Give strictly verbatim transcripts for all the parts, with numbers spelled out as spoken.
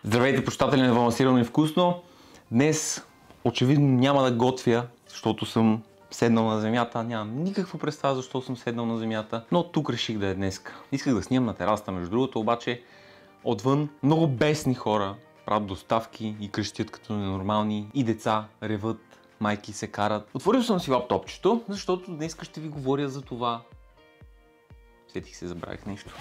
Здравейте, почитатели на Балансирано и вкусно! Днес очевидно няма да готвя, защото съм седнал на земята. Нямам никаква представа защо съм седнал на земята, но тук реших да е днеска. Исках да снимам на терасата, между другото, обаче отвън много бесни хора правят доставки и крещят като ненормални, и деца реват, майки се карат. Отворил съм си лаптопчето, защото днес ще ви говоря за това. Сетих се, забравих нещо.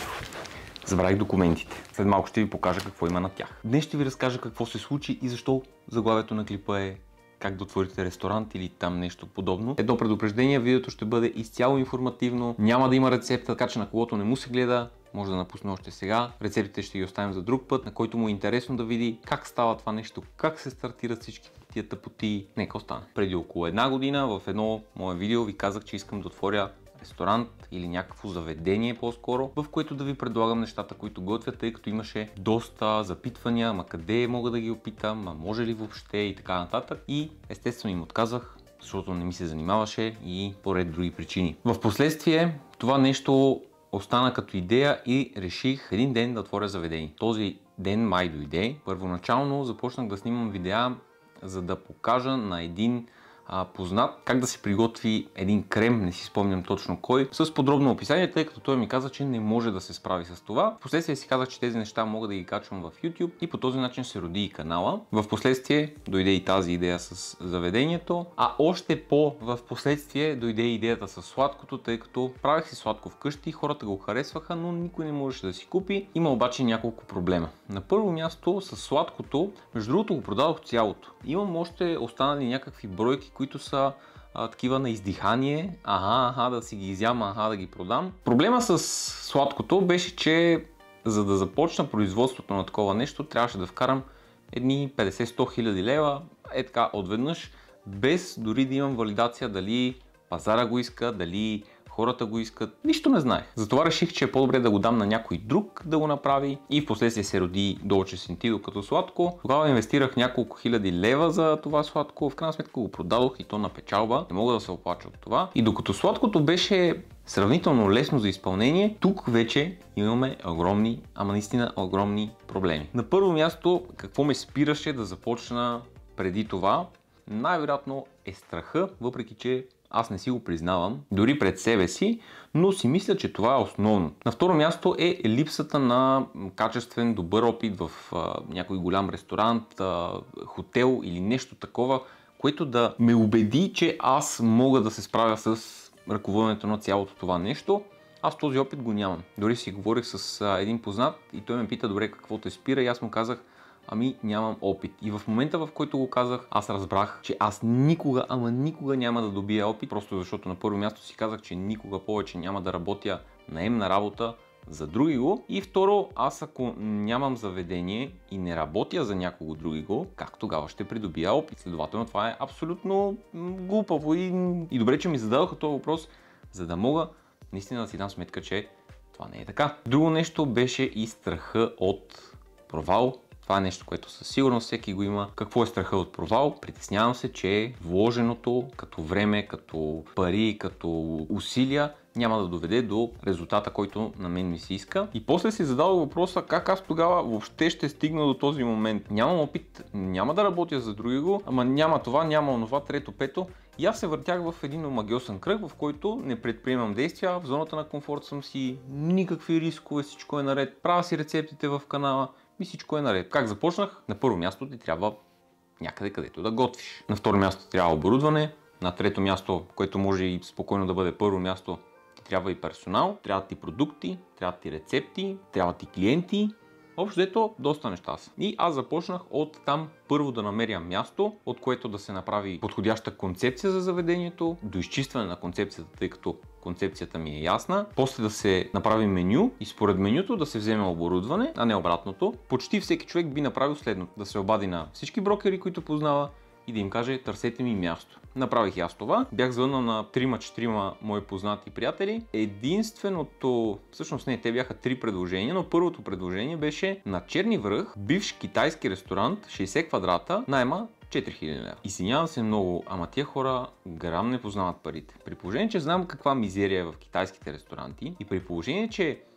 Забравих документите. След малко ще ви покажа какво има на тях. Днес ще ви разкажа какво се случи и защо заглавието на клипа е как да отворите ресторант или там нещо подобно. Едно предупреждение, видеото ще бъде изцяло информативно, няма да има рецепта, така че на когото не му се гледа, може да напусне още сега. Рецептите ще ги оставим за друг път, на който му е интересно да види как става това нещо, как се стартират всички тия тъпоти. Нека остане. Преди около една година в едно мое видео ви казах, че искам да отворя ресторант или някакво заведение по-скоро, в което да ви предлагам нещата, които готвя, тъй като имаше доста запитвания, ама къде мога да ги опитам, а може ли въобще и така нататък. И естествено им отказах, защото не ми се занимаваше и поред други причини. В последствие това нещо остана като идея и реших един ден да отворя заведение. Този ден май дойде. Първоначално започнах да снимам видеа, за да покажа на един А, познат как да се приготви един крем, не си спомням точно кой, с подробно описание, тъй като той ми каза, че не може да се справи с това. Впоследствие си казах, че тези неща мога да ги качвам в YouTube и по този начин се роди и канала. Впоследствие дойде и тази идея с заведението, а още по впоследствие дойде идеята с сладкото, тъй като правех си сладко вкъщи, хората го харесваха, но никой не можеше да си купи. Има обаче няколко проблема. На първо място с сладкото, между другото го продадох цялото. Имам още останали някакви бройки, които са а, такива на издихание, аха, аха, да си ги изяма, аха, да ги продам. Проблема с сладкото беше, че за да започна производството на такова нещо, трябваше да вкарам едни петдесет до сто хиляди лева, е така отведнъж, без дори да имам валидация дали пазара го иска, дали хората го искат. Нищо не знаех. Затова реших, че е по-добре да го дам на някой друг да го направи и впоследствие се роди Dolce Sentido като сладко. Тогава инвестирах няколко хиляди лева за това сладко. В крайна сметка го продадох и то на печалба. Не мога да се оплача от това. И докато сладкото беше сравнително лесно за изпълнение, тук вече имаме огромни, ама наистина огромни проблеми. На първо място, какво ме спираше да започна преди това? Най-вероятно е страха, въпреки че аз не си го признавам, дори пред себе си, но си мисля, че това е основно. На второ място е липсата на качествен, добър опит в а, някой голям ресторант, а, хотел или нещо такова, което да ме убеди, че аз мога да се справя с ръководенето на цялото това нещо. Аз този опит го нямам. Дори си говорих с а, един познат и той ме пита, добре, какво те спира, и аз му казах, ами нямам опит. И в момента, в който го казах, аз разбрах, че аз никога, ама никога няма да добия опит, просто защото на първо място си казах, че никога повече няма да работя наемна работа за друго. И второ, аз ако нямам заведение и не работя за някого другиго, как тогава ще придобия опит? Следователно, това е абсолютно глупаво и, и добре, че ми зададоха този въпрос, за да мога наистина да си дам сметка, че това не е така. Друго нещо беше и страха от провал. Това е нещо, което със сигурност всеки го има. Какво е страха от провал? Притеснявам се, че вложеното като време, като пари, като усилия няма да доведе до резултата, който на мен ми се иска. И после си задал въпроса как аз тогава въобще ще стигна до този момент. Нямам опит, няма да работя за другиго, ама няма това, няма онова, трето, пето. И аз се въртях в един омагьосан кръг, в който не предприемам действия, в зоната на комфорт съм си, никакви рискове, всичко е наред, правя си рецептите в канала и всичко е наред. Как започнах? На първо място ти трябва някъде където да готвиш. На второ място трябва оборудване. На трето място, което може и спокойно да бъде първо място, ти трябва и персонал, трябват ти продукти, трябват ти рецепти, трябват ти клиенти. Общо взето доста неща са. И аз започнах от там първо да намеря място, от което да се направи подходяща концепция за заведението, до изчистване на концепцията, тъй като концепцията ми е ясна. После да се направи меню и според менюто да се вземе оборудване, а не обратното. Почти всеки човек би направил следното. Да се обади на всички брокери, които познава, и да им каже, търсете ми място. Направих аз това. Бях звъннал на трима-четирима мои познати приятели. Единственото, всъщност не, те бяха три предложения, но първото предложение беше на Черни връх, бивш китайски ресторант, шейсет квадрата, найма четири хиляди лева. Извинявам се много, ама тия хора грам не познават парите. При положение, че знам каква мизерия е в китайските ресторанти и при положение, че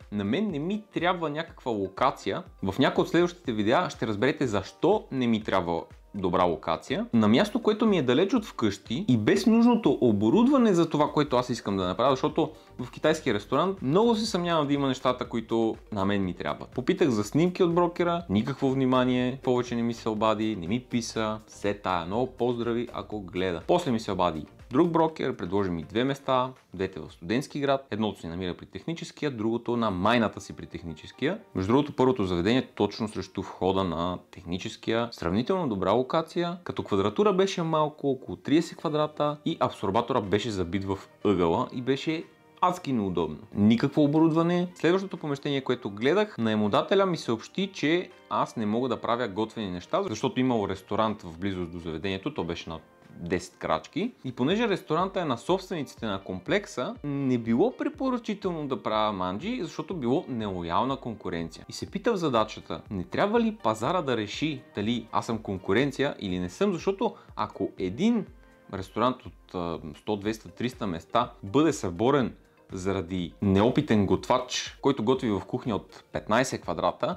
На мен не ми трябва някаква локация. В някои от следващите видеа ще разберете защо не ми трябва добра локация. На място, което ми е далеч от вкъщи и без нужното оборудване за това, което аз искам да направя, защото в китайски ресторант много се съмнявам да има нещата, които на мен ми трябват. Попитах за снимки от брокера, никакво внимание, повече не ми се обади, не ми писа, все тая, много поздрави, ако гледа. После ми се обади друг брокер, предложи ми две места, двете в Студентски град. Едното се намира при техническия, другото на майната си при техническия. Между другото, първото заведение точно срещу входа на техническия. Сравнително добра локация, като квадратура беше малко, около трийсет квадрата и абсорбатора беше забит в ъгъла и беше адски неудобно. Никакво оборудване. Следващото помещение, което гледах, наемодателя ми съобщи, че аз не мога да правя готвени неща, защото имал ресторант в близост до заведението, то беше на десет крачки. И понеже ресторанта е на собствениците на комплекса, не било препоръчително да правя манджи, защото било нелоялна конкуренция. И се питах задачата, не трябва ли пазара да реши дали аз съм конкуренция или не съм, защото ако един ресторант от сто, двеста, триста места бъде съборен заради неопитен готвач, който готви в кухня от петнайсет квадрата,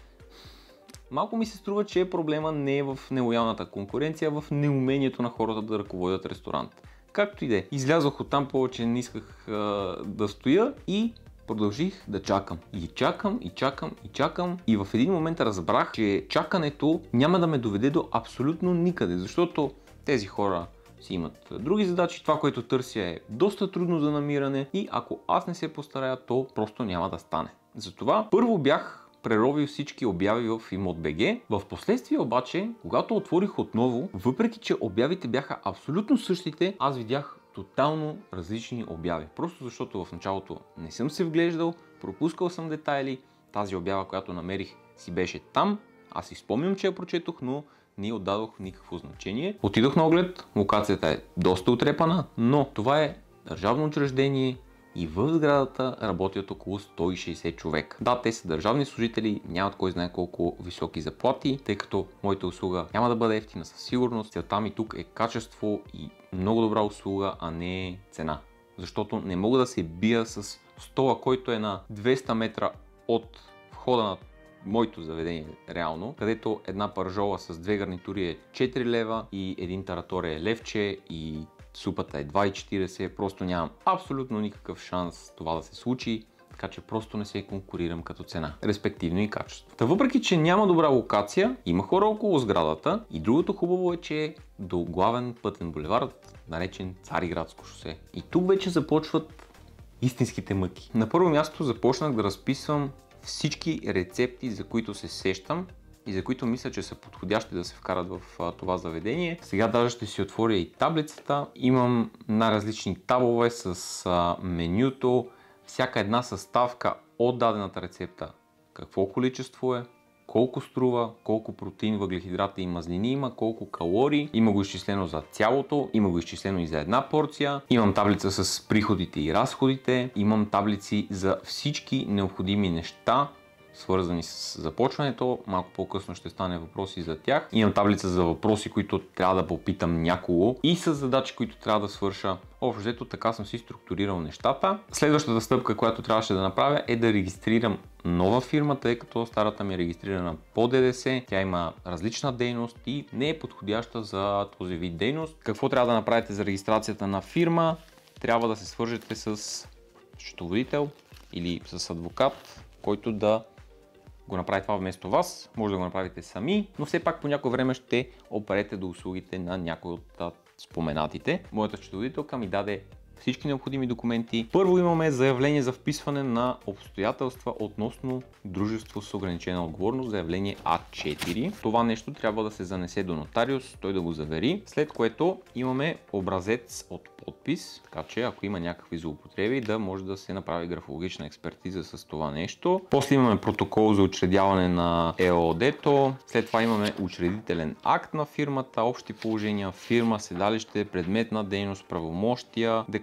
малко ми се струва, че проблема не е в нелоялната конкуренция, а в неумението на хората да ръководят ресторант. Както и да е. Излязох оттам, повече не исках а, да стоя и продължих да чакам. И чакам, и чакам, и чакам. И в един момент разбрах, че чакането няма да ме доведе до абсолютно никъде, защото тези хора си имат други задачи, това, което търся е доста трудно за намиране и ако аз не се постарая, то просто няма да стане. Затова първо бях преровил всички обяви в Имот.бг. В последствие обаче, когато отворих отново, въпреки че обявите бяха абсолютно същите, аз видях тотално различни обяви. Просто защото в началото не съм се вглеждал, пропускал съм детайли, тази обява, която намерих, си беше там, аз си спомням, че я прочетох, но не отдадох никакво значение. Отидох на оглед, локацията е доста утрепана, но това е държавно учреждение и в сградата работят около сто и шейсет човека. Да, те са държавни служители, нямат кой знае колко високи заплати, тъй като моята услуга няма да бъде ефтина със сигурност. Целта ми тук е качество и много добра услуга, а не цена. Защото не мога да се бия с стола, който е на двеста метра от входа на моето заведение реално, където една пържола с две гарнитури е четири лева и един таратор е левче и супата е два и четирийсет, просто нямам абсолютно никакъв шанс това да се случи, така че просто не се конкурирам като цена, респективно и качество. Та въпреки, че няма добра локация, има хора около сградата и другото хубаво е, че е до главен пътен булевард, наречен Цариградско шосе. И тук вече започват истинските мъки. На първо място започнах да разписвам всички рецепти, за които се сещам и за които мисля, че са подходящи да се вкарат в а, това заведение. Сега даже ще си отворя и таблицата. Имам най-различни табове с а, менюто, всяка една съставка от дадената рецепта. Какво количество е, колко струва, колко протеин, въглехидрати и мазнини има, колко калории. Има го изчислено за цялото, има го изчислено и за една порция. Имам таблица с приходите и разходите. Имам таблици за всички необходими неща, свързани с започването. Малко по-късно ще стане въпроси за тях. Имам таблица за въпроси, които трябва да попитам някого и с задачи, които трябва да свърша. Общо взето така съм си структурирал нещата. Следващата стъпка, която трябваше да направя, е да регистрирам нова фирма, тъй като старата ми е регистрирана по ДДС. Тя има различна дейност и не е подходяща за този вид дейност. Какво трябва да направите за регистрацията на фирма? Трябва да се свържете с счетоводител или с адвокат, който да го направи това вместо вас. Може да го направите сами, но все пак по някое време ще опрете до услугите на някой от споменатите. Моята счетоводителка ми даде всички необходими документи. Първо имаме заявление за вписване на обстоятелства относно дружество с ограничена отговорност, заявление А четири. Това нещо трябва да се занесе до нотариус, той да го завери, след което имаме образец от подпис, така че ако има някакви злоупотреби, да може да се направи графологична експертиза с това нещо. После имаме протокол за учредяване на ЕООД-то, след това имаме учредителен акт на фирмата, общи положения, фирма, седалище, предмет на дейност, правомощия, декларация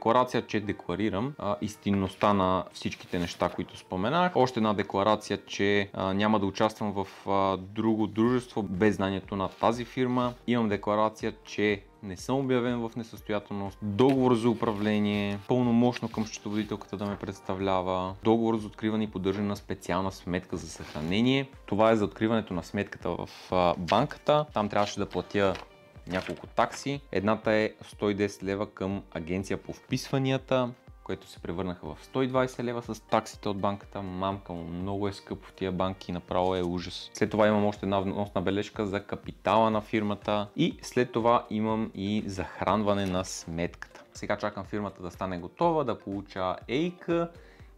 декларация, че декларирам а, истинността на всичките неща, които споменах. Още една декларация, че а, няма да участвам в а, друго дружество без знанието на тази фирма. Имам декларация, че не съм обявен в несъстоятелност, договор за управление, пълномощно към счетоводителката да ме представлява, договор за откриване и поддържане на специална сметка за съхранение. Това е за откриването на сметката в а, банката. Там трябваше да платя няколко такси. Едната е сто и десет лева към агенция по вписванията, което се превърнаха в сто и двадесет лева с таксите от банката. Мамка му, много е скъпо в тия банки, направо е ужас. След това имам още една вносна бележка за капитала на фирмата и след това имам и захранване на сметката. Сега чакам фирмата да стане готова, да получа ейка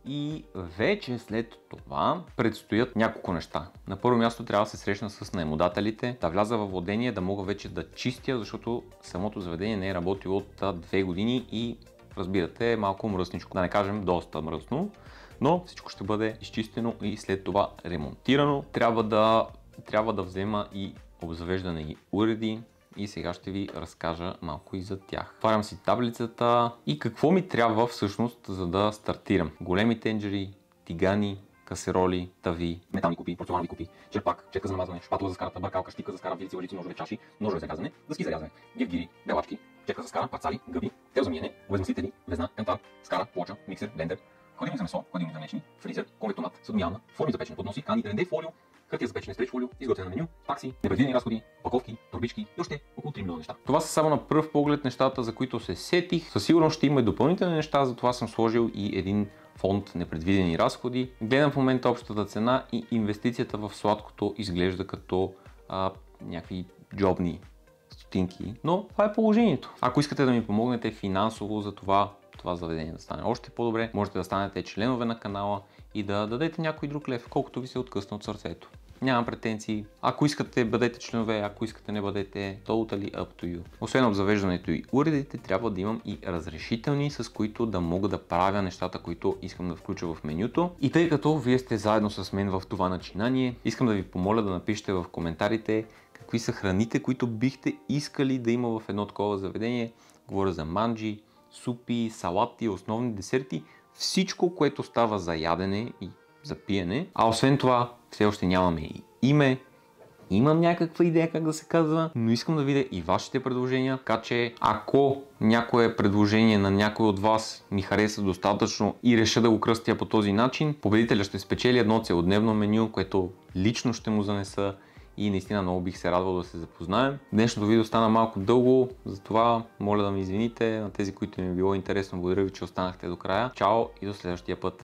и вече след това предстоят няколко неща. На първо място трябва да се срещна с наемодателите, да вляза във владение, да мога вече да чистя, защото самото заведение не е работило от две години и разбирате, е малко мръсничко, да не кажем доста мръсно, но всичко ще бъде изчистено и след това ремонтирано. Трябва да, трябва да взема и обзавеждане и уреди и сега ще ви разкажа малко и за тях. Отварям си таблицата и какво ми трябва всъщност, за да стартирам. Големи тенджери, тигани, касероли, тави, метални купи, порцеланови купи, черпак, четка за намазване, шпатула за скарата, бъркалка, щипка за скара, вилици, лъжици, ножове, чаши, ножове за рязане, дъски за рязане, гевгири, белачки, четка за скара, парцали, гъби, тел за миене, възмъсители, везна, кантар, скара, плоча, миксер, блендер, хладилник за месо, хладилник за млечни, фризер, конвектомат, съдомиялна, форми за печене подноси, кани, ренде, фолио, хартия за печене, стреч фолио, изготвяне на меню, такси, непредвидени разходи, паковки, турбички и още около три милиона неща. Това са само на пръв поглед нещата, за които се сетих. Със сигурност ще има и допълнителни неща, затова съм сложил и един фонд непредвидени разходи. Гледам в момента общата цена и инвестицията в сладкото изглежда като а, някакви джобни стотинки, но това е положението. Ако искате да ми помогнете финансово за това, това заведение да стане още по-добре, можете да станете членове на канала и да дадете някой друг лев, колкото ви се откъсна от сърцето. Нямам претенции. Ако искате, бъдете членове, ако искате, не бъдете, totally up to you. Освен обзавеждането и уредите, трябва да имам и разрешителни, с които да мога да правя нещата, които искам да включа в менюто. И тъй като вие сте заедно с мен в това начинание, искам да ви помоля да напишете в коментарите какви са храните, които бихте искали да има в едно такова заведение. Говоря за манджи, супи, салати, основни десерти, всичко, което става за ядене и за пиене. А освен това, все още нямаме и име. Имам някаква идея как да се казва, но искам да видя и вашите предложения, така че ако някое предложение на някой от вас ми хареса достатъчно и реша да го кръстя по този начин, победителя ще спечели едно целодневно меню, което лично ще му занеса и наистина много бих се радвал да се запознаем. Днешното видео стана малко дълго, затова моля да ми извините. На тези, които ми е било интересно, благодаря ви, че останахте до края. Чао и до следващия път!